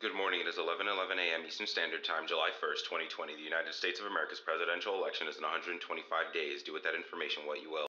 Good morning. It is 11:11 a.m. Eastern Standard Time, July 1st, 2020. The United States of America's presidential election is in 125 days. Do with that information what you will.